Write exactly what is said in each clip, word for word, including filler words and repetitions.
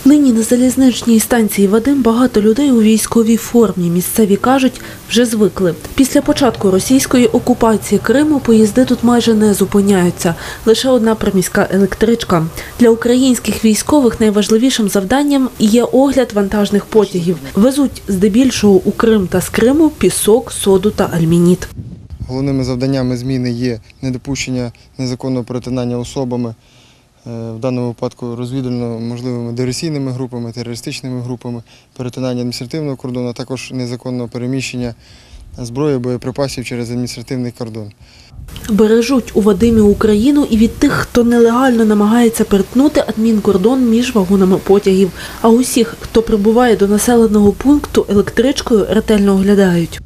Нині на залізничній станції Вадим багато людей у військовій формі. Місцеві кажуть, вже звикли. Після початку російської окупації Криму поїзди тут майже не зупиняються. Лише одна приміська електричка. Для українських військових найважливішим завданням є огляд вантажних потягів. Везуть здебільшого у Крим та з Криму пісок, соду та альмініт. Головними завданнями зміни є недопущення незаконного перетинання особами, в даному випадку розвідувально-можливими диверсійними групами, терористичними групами, перетинання адміністративного кордону, а також незаконного переміщення зброї, боєприпасів через адміністративний кордон. Бережуть у Вадимі Україну і від тих, хто нелегально намагається перетнути адмінкордон між вагонами потягів. А усіх, хто прибуває до населеного пункту, електричкою ретельно оглядають.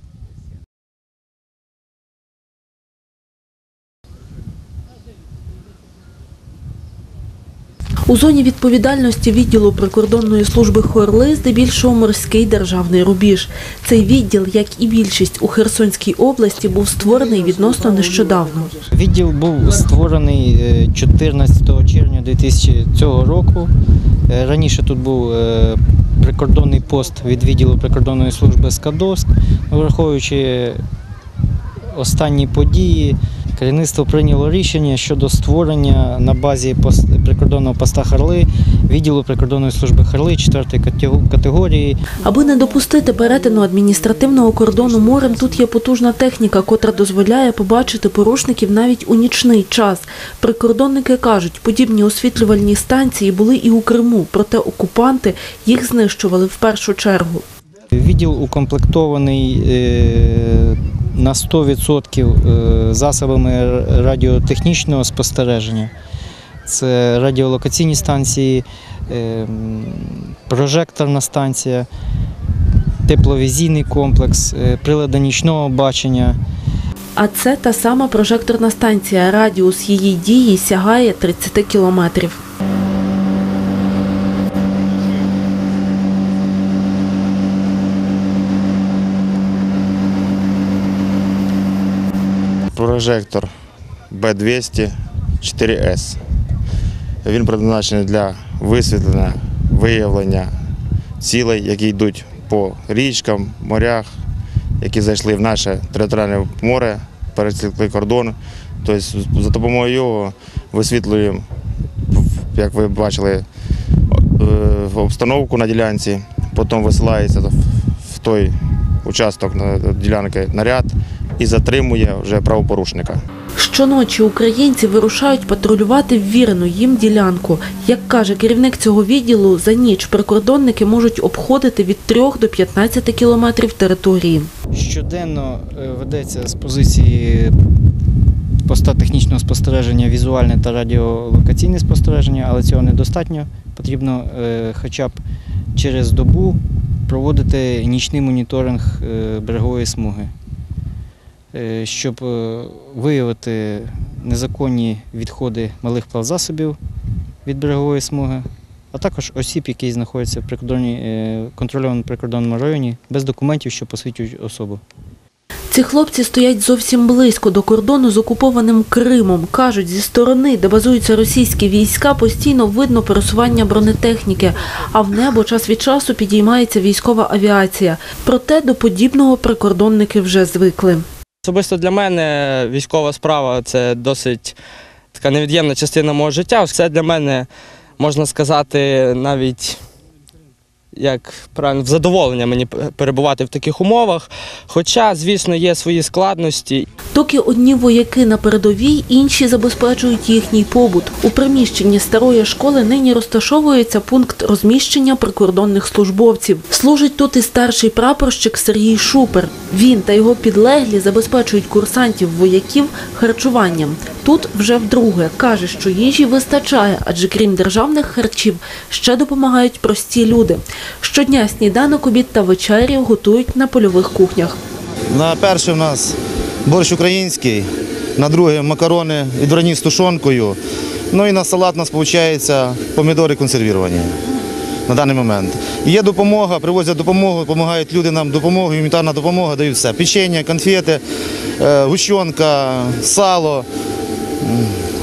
У зоні відповідальності відділу прикордонної служби Хорли здебільшого морський державний рубіж. Цей відділ, як і більшість у Херсонській області, був створений відносно нещодавно. Відділ був створений чотирнадцятого червня дві тисячі цього року. Раніше тут був прикордонний пост від відділу прикордонної служби Скадовськ. Враховуючи останні події, керівництво прийняло рішення щодо створення на базі прикордонного поста Хорли відділу прикордонної служби Хорли четвертої категорії. Аби не допустити перетину адміністративного кордону морем, тут є потужна техніка, котра дозволяє побачити порушників навіть у нічний час. Прикордонники кажуть, подібні освітлювальні станції були і у Криму, проте окупанти їх знищували в першу чергу. Відділ укомплектований на сто відсотків засобами радіотехнічного спостереження. Це радіолокаційні станції, прожекторна станція, тепловізійний комплекс, прилади нічного бачення. А це та сама прожекторна станція. Радіус її дії сягає тридцяти кілометрів. Прожектор Б двісті чотири С. Він призначений для висвітлення, виявлення цілей, які йдуть по річкам, морях, які зайшли в наше територіальне море, пересікли кордон. Тобто за допомогою його висвітлюємо, як ви бачили, обстановку на ділянці, потім висилається в той участок ділянки наряд і затримує вже правопорушника. Щоночі українці вирушають патрулювати ввірену їм ділянку. Як каже керівник цього відділу, за ніч прикордонники можуть обходити від трьох до п'ятнадцяти кілометрів території. Щоденно ведеться з позиції поста технічного спостереження візуальне та радіолокаційне спостереження, але цього недостатньо. Потрібно хоча б через добу проводити нічний моніторинг берегової смуги, щоб виявити незаконні відходи малих плавзасобів від берегової смуги, а також осіб, які знаходяться в контрольованому прикордонному районі без документів, що посвідчують особу. Ці хлопці стоять зовсім близько до кордону з окупованим Кримом. Кажуть, зі сторони, де базуються російські війська, постійно видно пересування бронетехніки, а в небо час від часу підіймається військова авіація. Проте до подібного прикордонники вже звикли. Особисто для мене військова справа – це досить така невід'ємна частина мого життя. Це для мене, можна сказати, навіть як правильно, в задоволення мені перебувати в таких умовах. Хоча, звісно, є свої складності. Доки одні вояки на передовій, інші забезпечують їхній побут. У приміщенні старої школи нині розташовується пункт розміщення прикордонних службовців. Служить тут і старший прапорщик Сергій Шупер. Він та його підлеглі забезпечують курсантів-вояків харчуванням. Тут вже вдруге. Каже, що їжі вистачає, адже крім державних харчів, ще допомагають прості люди. Щодня сніданок, обід та вечерю готують на польових кухнях. На перше в нас борщ український, на друге макарони відварні з тушонкою, ну і на салат у нас виходить помідори консервіровані на даний момент. Є допомога, привозять допомогу, допомагають люди нам допомогу, гуманітарна допомога, дають все. Печення, конфети, гущонка, сало.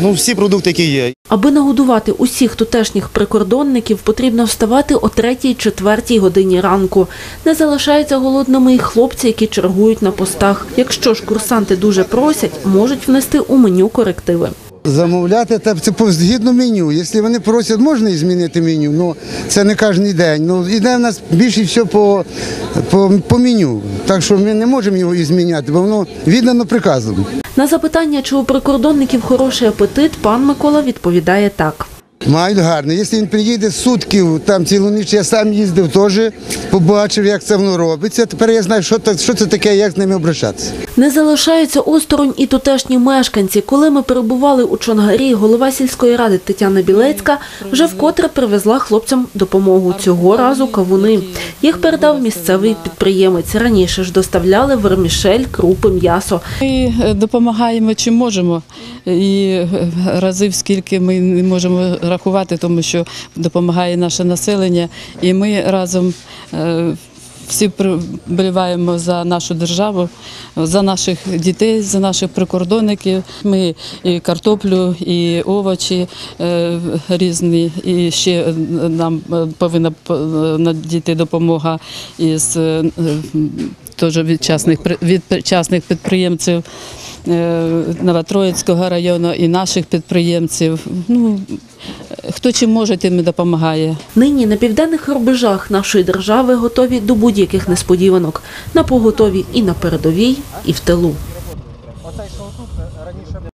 ну, всі продукти, які є. Аби нагодувати усіх тутешніх прикордонників, потрібно вставати о третій-четвертій годині ранку. Не залишаються голодними й хлопці, які чергують на постах. Якщо ж курсанти дуже просять, можуть внести у меню корективи. Замовляти та це по згідно меню. Якщо вони просять, можна і змінити меню, але це не кожен день. Ну, іде в нас більше все по, по, по меню, так що ми не можемо його і зміняти, бо воно віддано приказом. На запитання, чи у прикордонників хороший апетит, пан Микола відповідає так. Мають гарно. Якщо він приїде з сутків, там цілу ніч, я сам їздив теж, побачив, як це воно робиться. Тепер я знаю, що це, що це таке, як з ними обращатися. Не залишаються осторонь і тутешні мешканці. Коли ми перебували у Чонгарі, голова сільської ради Тетяна Білецька вже вкотре привезла хлопцям допомогу. Цього разу кавуни. Їх передав місцевий підприємець. Раніше ж доставляли вермішель, крупи, м'ясо. Ми допомагаємо чим можемо, і разів скільки ми не можемо рахувати, тому що допомагає наше населення, і ми разом всі вболіваємо за нашу державу, за наших дітей, за наших прикордонників. Ми і картоплю, і овочі різні, і ще нам повинна надійти допомога із теж від частних, від частних підприємців Новотроїцького району і наших підприємців. Ну, хто чим може, тим і допомагає. Нині на південних рубежах нашої держави готові до будь-яких несподіванок. На поготові і на передовій, і в тилу.